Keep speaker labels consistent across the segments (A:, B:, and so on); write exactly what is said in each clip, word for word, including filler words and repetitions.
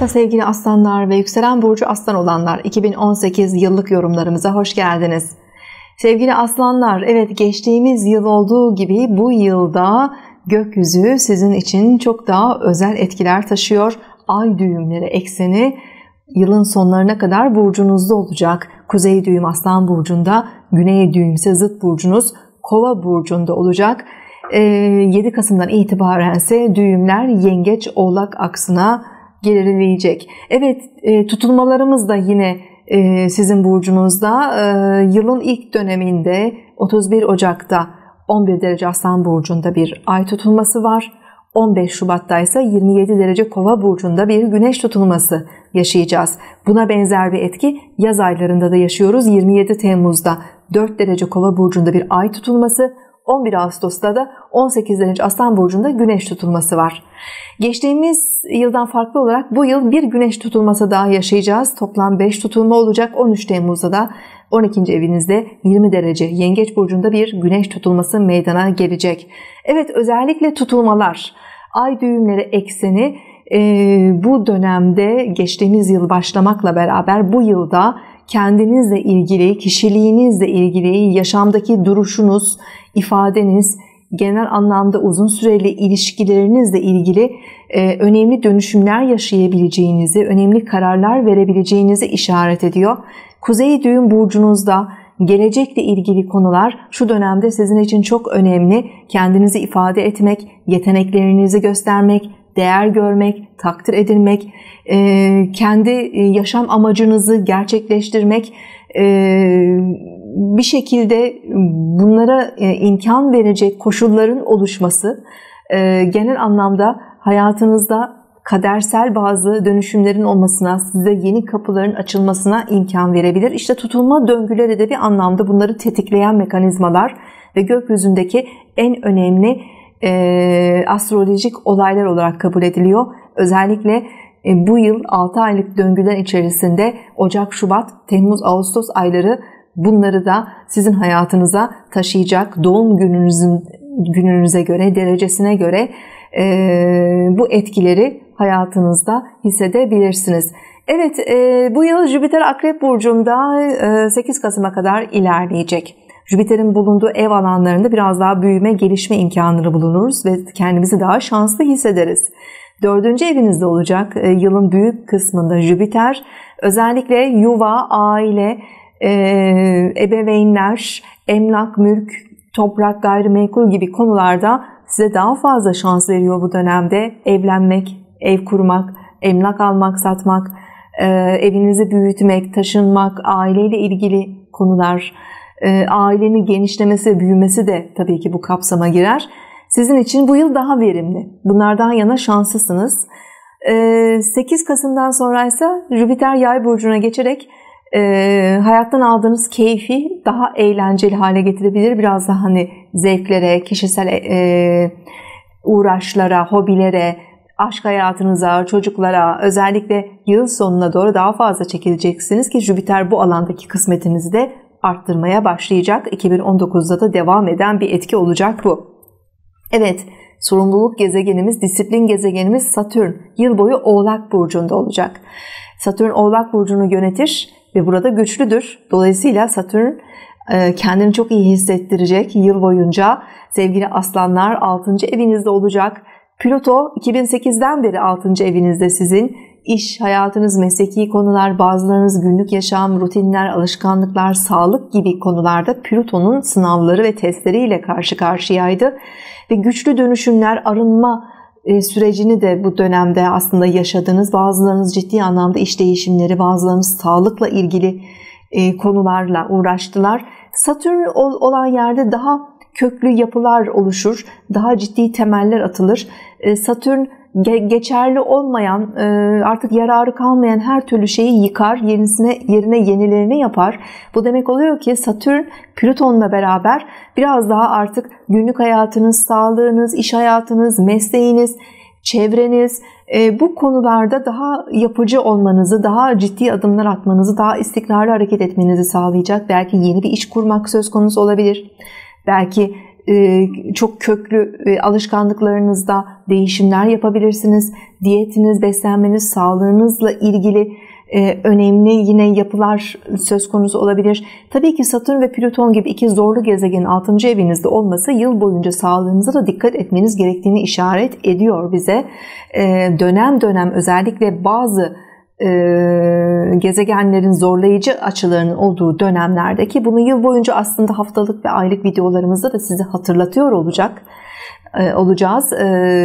A: Merhaba sevgili aslanlar ve yükselen burcu aslan olanlar, iki bin on sekiz yıllık yorumlarımıza hoş geldiniz. Sevgili aslanlar, evet, geçtiğimiz yıl olduğu gibi bu yılda gökyüzü sizin için çok daha özel etkiler taşıyor. Ay düğümleri ekseni yılın sonlarına kadar burcunuzda olacak. Kuzey düğüm aslan burcunda, güney düğüm ise zıt burcunuz kova burcunda olacak. yedi Kasım'dan itibaren ise düğümler yengeç oğlak aksına gerileyecek. Evet, tutulmalarımız da yine sizin burcunuzda. Yılın ilk döneminde otuz bir Ocak'ta on bir derece aslan burcunda bir ay tutulması var. on beş Şubat'ta ise yirmi yedi derece kova burcunda bir güneş tutulması yaşayacağız. Buna benzer bir etki yaz aylarında da yaşıyoruz. yirmi yedi Temmuz'da dört derece kova burcunda bir ay tutulması, on bir Ağustos'ta da on sekiz derece aslan burcunda güneş tutulması var. Geçtiğimiz yıldan farklı olarak bu yıl bir güneş tutulması daha yaşayacağız. Toplam beş tutulma olacak. on üç Temmuz'da da on ikinci evinizde yirmi derece yengeç burcunda bir güneş tutulması meydana gelecek. Evet, özellikle tutulmalar, ay düğümleri ekseni e, bu dönemde geçtiğimiz yıl başlamakla beraber bu yılda kendinizle ilgili, kişiliğinizle ilgili, yaşamdaki duruşunuz, ifadeniz, genel anlamda uzun süreli ilişkilerinizle ilgili e, önemli dönüşümler yaşayabileceğinizi, önemli kararlar verebileceğinizi işaret ediyor. Kuzey düğüm burcunuzda gelecekle ilgili konular şu dönemde sizin için çok önemli. Kendinizi ifade etmek, yeteneklerinizi göstermek, değer görmek, takdir edilmek, e, kendi yaşam amacınızı gerçekleştirmek, e, bir şekilde bunlara e, imkan verecek koşulların oluşması, e, genel anlamda hayatınızda kadersel bazı dönüşümlerin olmasına, size yeni kapıların açılmasına imkan verebilir. İşte tutulma döngüleri de bir anlamda bunları tetikleyen mekanizmalar ve gökyüzündeki en önemli e, astrolojik olaylar olarak kabul ediliyor. Özellikle e, bu yıl altı aylık döngüler içerisinde Ocak, Şubat, Temmuz, Ağustos ayları bunları da sizin hayatınıza taşıyacak. Doğum gününüzün gününüze göre, derecesine göre e, bu etkileri hayatınızda hissedebilirsiniz. Evet, e, bu yıl Jüpiter Akrep burcunda e, sekiz Kasım'a kadar ilerleyecek. Jüpiter'in bulunduğu ev alanlarında biraz daha büyüme, gelişme imkanları bulunuruz ve kendimizi daha şanslı hissederiz. Dördüncü evinizde olacak e, yılın büyük kısmında Jüpiter özellikle yuva, aile, e, ebeveynler, emlak, mülk, toprak, gayrimenkul gibi konularda size daha fazla şans veriyor bu dönemde. Evlenmek, ev kurmak, emlak almak, satmak, e, evinizi büyütmek, taşınmak, aileyle ilgili konular, e, ailenin genişlemesi, büyümesi de tabii ki bu kapsama girer. Sizin için bu yıl daha verimli. Bunlardan yana şanslısınız. E, sekiz Kasım'dan sonra ise Jüpiter Yay burcuna geçerek e, hayattan aldığınız keyfi daha eğlenceli hale getirebilir. Biraz daha hani zevklere, kişisel e, uğraşlara, hobilere, aşk hayatınıza, çocuklara, özellikle yıl sonuna doğru daha fazla çekileceksiniz ki Jüpiter bu alandaki kısmetinizi de arttırmaya başlayacak. iki bin on dokuzda da devam eden bir etki olacak bu. Evet, sorumluluk gezegenimiz, disiplin gezegenimiz Satürn yıl boyu Oğlak burcunda olacak. Satürn Oğlak burcunu yönetir ve burada güçlüdür. Dolayısıyla Satürn kendini çok iyi hissettirecek yıl boyunca. Sevgili aslanlar, altıncı evinizde olacak. Plüto iki bin sekizden beri altıncı evinizde sizin. İş, hayatınız, mesleki konular, bazılarınız günlük yaşam, rutinler, alışkanlıklar, sağlık gibi konularda Plüton'un sınavları ve testleriyle karşı karşıyaydı. Ve güçlü dönüşümler, arınma sürecini de bu dönemde aslında yaşadınız. Bazılarınız ciddi anlamda iş değişimleri, bazılarınız sağlıkla ilgili konularla uğraştılar. Satürn olan yerde daha köklü yapılar oluşur, daha ciddi temeller atılır. Satürn geçerli olmayan, artık yararı kalmayan her türlü şeyi yıkar, yenisine, yerine yenilerini yapar. Bu demek oluyor ki Satürn Plüton'la beraber biraz daha artık günlük hayatınız, sağlığınız, iş hayatınız, mesleğiniz, çevreniz, bu konularda daha yapıcı olmanızı, daha ciddi adımlar atmanızı, daha istikrarlı hareket etmenizi sağlayacak. Belki yeni bir iş kurmak söz konusu olabilir. Belki çok köklü alışkanlıklarınızda değişimler yapabilirsiniz. Diyetiniz, beslenmeniz, sağlığınızla ilgili önemli yine yapılar söz konusu olabilir. Tabii ki Satürn ve Plüton gibi iki zorlu gezegenin altıncı evinizde olması yıl boyunca sağlığınıza da dikkat etmeniz gerektiğini işaret ediyor bize. Dönem dönem özellikle bazı gezegenlerin zorlayıcı açılarının olduğu dönemlerdeki bunu yıl boyunca aslında haftalık ve aylık videolarımızda da size hatırlatıyor olacak olacağız.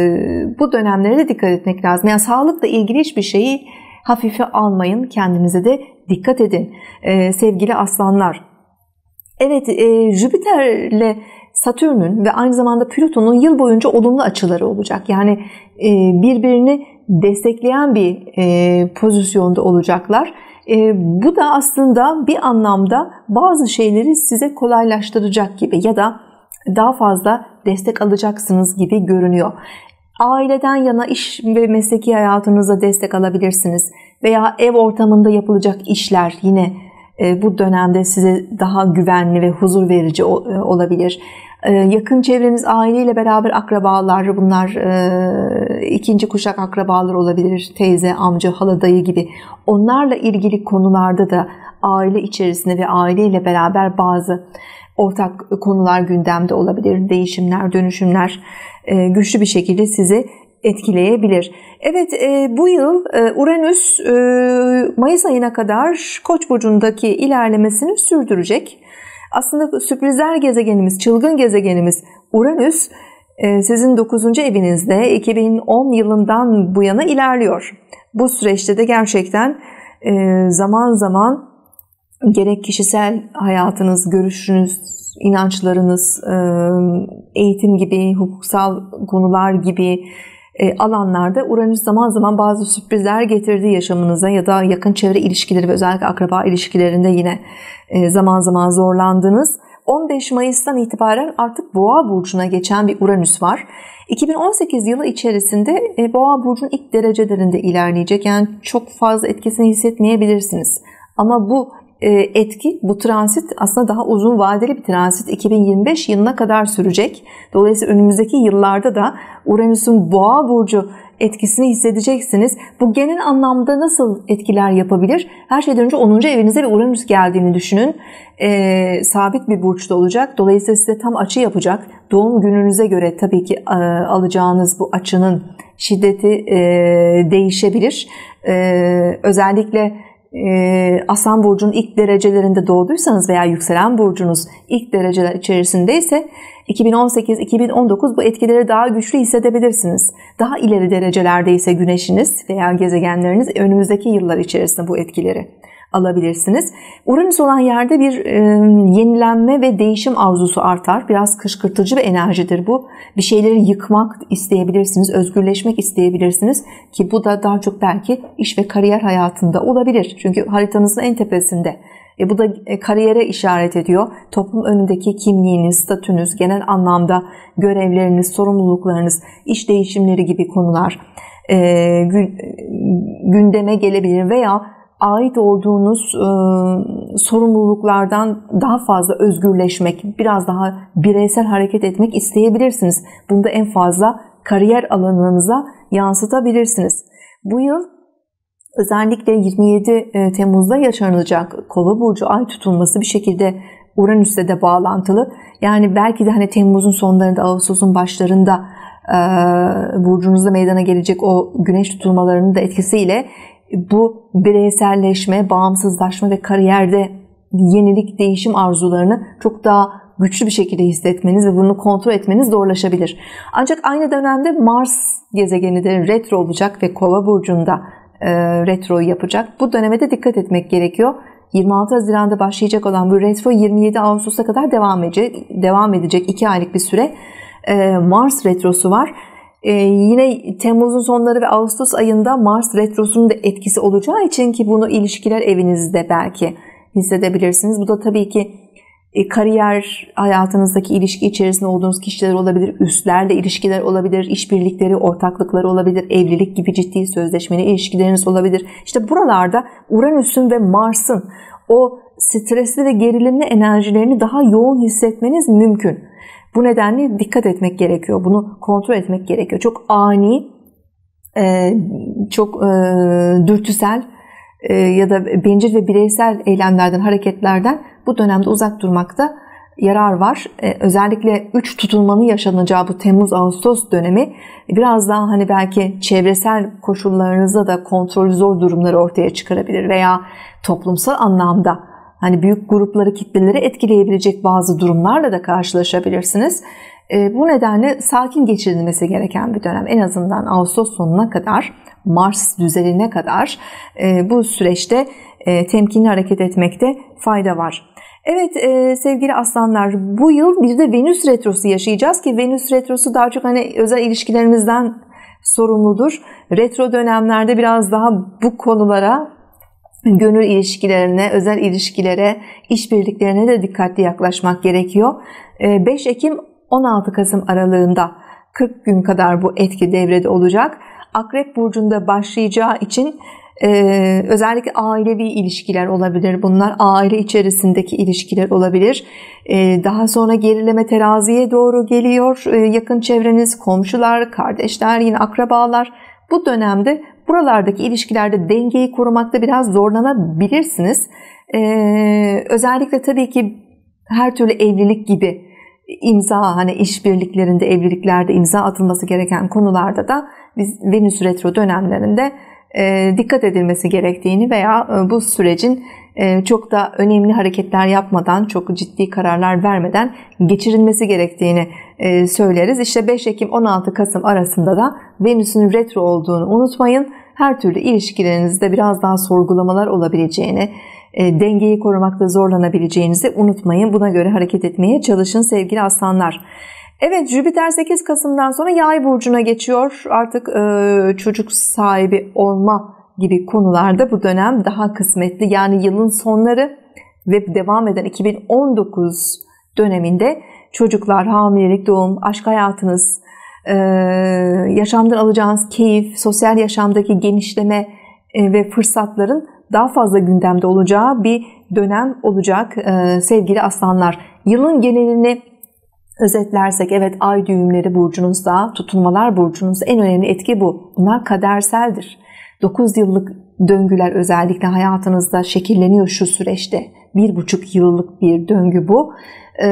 A: Bu dönemlere de dikkat etmek lazım. Yani sağlıkla ilgili hiçbir şeyi hafife almayın. Kendinize de dikkat edin. Sevgili aslanlar. Evet, Jüpiter'le Satürn'ün ve aynı zamanda Plüton'un yıl boyunca olumlu açıları olacak. Yani birbirini destekleyen bir pozisyonda olacaklar. Bu da aslında bir anlamda bazı şeyleri size kolaylaştıracak gibi ya da daha fazla destek alacaksınız gibi görünüyor. Aileden yana iş ve mesleki hayatınıza destek alabilirsiniz. Veya ev ortamında yapılacak işler yine bu dönemde size daha güvenli ve huzur verici olabilir. Yakın çevreniz, aileyle beraber akrabalar, bunlar ikinci kuşak akrabalar olabilir. Teyze, amca, hala, dayı gibi. Onlarla ilgili konularda da aile içerisinde ve aileyle beraber bazı ortak konular gündemde olabilir. Değişimler, dönüşümler güçlü bir şekilde sizi etkileyebilir. Evet, bu yıl Uranüs Mayıs ayına kadar Koç burcundaki ilerlemesini sürdürecek. Aslında sürprizler gezegenimiz, çılgın gezegenimiz Uranüs sizin dokuzuncu evinizde iki bin on yılından bu yana ilerliyor. Bu süreçte de gerçekten zaman zaman gerek kişisel hayatınız, görüşünüz, inançlarınız, eğitim gibi, hukuksal konular gibi alanlarda Uranüs zaman zaman bazı sürprizler getirdiği yaşamınıza ya da yakın çevre ilişkileri ve özellikle akraba ilişkilerinde yine zaman zaman zorlandınız. on beş Mayıs'tan itibaren artık Boğa burcuna geçen bir Uranüs var. iki bin on sekiz yılı içerisinde Boğa burcunun ilk derecelerinde ilerleyecek. Yani çok fazla etkisini hissetmeyebilirsiniz. Ama bu etki, bu transit aslında daha uzun vadeli bir transit. iki bin yirmi beş yılına kadar sürecek. Dolayısıyla önümüzdeki yıllarda da Uranüs'ün Boğa burcu etkisini hissedeceksiniz. Bu genel anlamda nasıl etkiler yapabilir? Her şeyden önce onuncu evinize bir Uranüs geldiğini düşünün. E, sabit bir burçta olacak. Dolayısıyla size tam açı yapacak. Doğum gününüze göre tabii ki e, alacağınız bu açının şiddeti e, değişebilir. E, özellikle e, Aslan burcunun ilk derecelerinde doğduysanız veya yükselen burcunuz ilk dereceler içerisindeyse iki bin on sekiz iki bin on dokuz bu etkileri daha güçlü hissedebilirsiniz. Daha ileri derecelerde ise güneşiniz veya gezegenleriniz önümüzdeki yıllar içerisinde bu etkileri alabilirsiniz. Uranüs olan yerde bir e, yenilenme ve değişim arzusu artar. Biraz kışkırtıcı bir enerjidir bu. Bir şeyleri yıkmak isteyebilirsiniz, özgürleşmek isteyebilirsiniz ki bu da daha çok belki iş ve kariyer hayatında olabilir. Çünkü haritanızın en tepesinde. E bu da kariyere işaret ediyor. Toplum önündeki kimliğiniz, statünüz, genel anlamda görevleriniz, sorumluluklarınız, iş değişimleri gibi konular e, gündeme gelebilir veya ait olduğunuz e, sorumluluklardan daha fazla özgürleşmek, biraz daha bireysel hareket etmek isteyebilirsiniz. Bunu da en fazla kariyer alanınıza yansıtabilirsiniz. Bu yıl özellikle yirmi yedi Temmuz'da yaşanacak Kova burcu ay tutulması bir şekilde Uranüs'le de bağlantılı. Yani belki de hani Temmuz'un sonlarında, Ağustos'un başlarında e, burcunuzda meydana gelecek o güneş tutulmalarının da etkisiyle bu bireyselleşme, bağımsızlaşma ve kariyerde yenilik, değişim arzularını çok daha güçlü bir şekilde hissetmeniz ve bunu kontrol etmeniz zorlaşabilir. Ancak aynı dönemde Mars gezegeni de retro olacak ve Kova burcunda e, retroyu yapacak. Bu döneme de dikkat etmek gerekiyor. yirmi altı Haziran'da başlayacak olan bu retro yirmi yedi Ağustos'a kadar devam edecek. Devam edecek iki aylık bir süre e, Mars retrosu var. Ee, yine Temmuz'un sonları ve Ağustos ayında Mars retrosunun da etkisi olacağı için ki bunu ilişkiler evinizde belki hissedebilirsiniz. Bu da tabii ki e, kariyer hayatınızdaki ilişki içerisinde olduğunuz kişiler olabilir, üstlerle ilişkiler olabilir, işbirlikleri, ortaklıkları olabilir, evlilik gibi ciddi sözleşmeli ilişkileriniz olabilir. İşte buralarda Uranüs'ün ve Mars'ın o stresli ve gerilimli enerjilerini daha yoğun hissetmeniz mümkün. Bu nedenle dikkat etmek gerekiyor. Bunu kontrol etmek gerekiyor. Çok ani, çok dürtüsel ya da bencil ve bireysel eylemlerden, hareketlerden bu dönemde uzak durmakta yarar var. Özellikle üç tutulmanın yaşanacağı bu Temmuz-Ağustos dönemi biraz daha hani belki çevresel koşullarınızda da kontrolü zor durumları ortaya çıkarabilir veya toplumsal anlamda hani büyük grupları, kitleleri etkileyebilecek bazı durumlarla da karşılaşabilirsiniz. Bu nedenle sakin geçirilmesi gereken bir dönem. En azından Ağustos sonuna kadar, Mars düzeline kadar bu süreçte temkinli hareket etmekte fayda var. Evet sevgili aslanlar, bu yıl bir de Venüs retrosu yaşayacağız ki Venüs retrosu daha çok hani özel ilişkilerimizden sorumludur. Retro dönemlerde biraz daha bu konulara, gönül ilişkilerine, özel ilişkilere, işbirliklerine de dikkatli yaklaşmak gerekiyor. beş Ekim on altı Kasım aralığında kırk gün kadar bu etki devrede olacak. Akrep burcunda başlayacağı için Ee, özellikle ailevi ilişkiler olabilir bunlar, aile içerisindeki ilişkiler olabilir. Ee, daha sonra gerileme teraziye doğru geliyor. Ee, yakın çevreniz, komşular, kardeşler, yine akrabalar. Bu dönemde buralardaki ilişkilerde dengeyi korumakta biraz zorlanabilirsiniz. Ee, özellikle tabii ki her türlü evlilik gibi imza, hani işbirliklerinde, evliliklerde imza atılması gereken konularda da biz Venüs retro dönemlerinde dikkat edilmesi gerektiğini veya bu sürecin çok da önemli hareketler yapmadan, çok ciddi kararlar vermeden geçirilmesi gerektiğini söyleriz. İşte beş Ekim on altı Kasım arasında da Venüs'ün retro olduğunu unutmayın. Her türlü ilişkilerinizde biraz daha sorgulamalar olabileceğini, dengeyi korumakta zorlanabileceğinizi unutmayın. Buna göre hareket etmeye çalışın sevgili aslanlar. Evet, Jüpiter sekiz Kasım'dan sonra Yay burcuna geçiyor. Artık e, çocuk sahibi olma gibi konularda bu dönem daha kısmetli. Yani yılın sonları ve devam eden iki bin on dokuz döneminde çocuklar, hamilelik, doğum, aşk hayatınız, e, yaşamdan alacağınız keyif, sosyal yaşamdaki genişleme e, ve fırsatların daha fazla gündemde olacağı bir dönem olacak e, sevgili aslanlar. Yılın genelini özetlersek, evet, ay düğümleri burcunuzda, tutulmalar burcunuzda, en önemli etki bu. Bunlar kaderseldir. dokuz yıllık döngüler özellikle hayatınızda şekilleniyor şu süreçte. Bir buçuk yıllık bir döngü bu. Ee,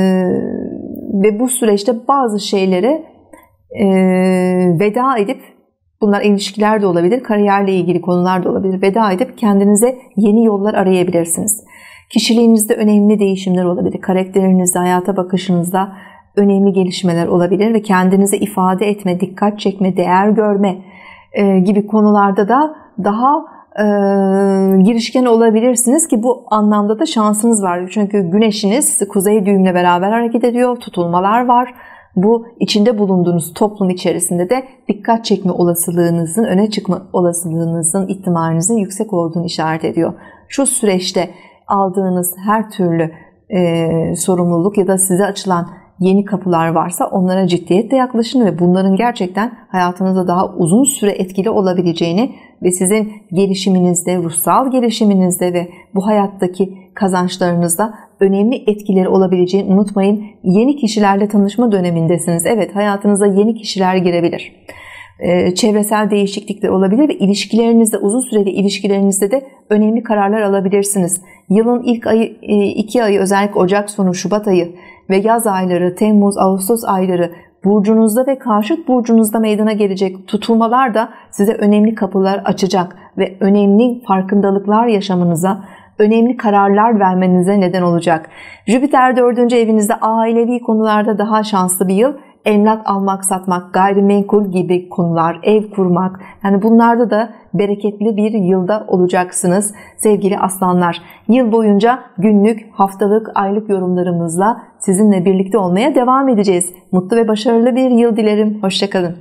A: ve bu süreçte bazı şeylere e, veda edip, bunlar ilişkiler de olabilir, kariyerle ilgili konular da olabilir, veda edip kendinize yeni yollar arayabilirsiniz. Kişiliğinizde önemli değişimler olabilir. Karakterinizde, hayata bakışınızda önemli gelişmeler olabilir ve kendinizi ifade etme, dikkat çekme, değer görme e, gibi konularda da daha e, girişken olabilirsiniz ki bu anlamda da şansınız var. Çünkü güneşiniz kuzey düğümle beraber hareket ediyor, tutulmalar var. Bu içinde bulunduğunuz toplum içerisinde de dikkat çekme olasılığınızın, öne çıkma olasılığınızın, ihtimalinizin yüksek olduğunu işaret ediyor. Şu süreçte aldığınız her türlü e, sorumluluk ya da size açılan yeni kapılar varsa onlara ciddiyetle yaklaşın ve bunların gerçekten hayatınızda daha uzun süre etkili olabileceğini ve sizin gelişiminizde, ruhsal gelişiminizde ve bu hayattaki kazançlarınızda önemli etkileri olabileceğini unutmayın. Yeni kişilerle tanışma dönemindesiniz. Evet, hayatınıza yeni kişiler girebilir. Ee, çevresel değişiklikler olabilir ve ilişkilerinizde, uzun süreli ilişkilerinizde de önemli kararlar alabilirsiniz. Yılın ilk ayı, iki ayı, özellikle Ocak sonu, Şubat ayı ve yaz ayları, Temmuz, Ağustos ayları burcunuzda ve karşıt burcunuzda meydana gelecek tutulmalar da size önemli kapılar açacak ve önemli farkındalıklar yaşamınıza, önemli kararlar vermenize neden olacak. Jüpiter dördüncü evinizde, ailevi konularda daha şanslı bir yıl. Emlak almak, satmak, gayrimenkul gibi konular, ev kurmak, yani bunlarda da bereketli bir yılda olacaksınız sevgili aslanlar. Yıl boyunca günlük, haftalık, aylık yorumlarımızla sizinle birlikte olmaya devam edeceğiz. Mutlu ve başarılı bir yıl dilerim. Hoşça kalın.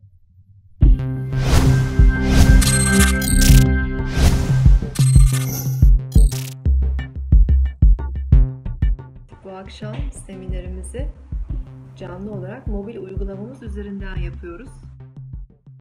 A: Bu akşam seminerimizi canlı olarak mobil uygulamamız üzerinden yapıyoruz.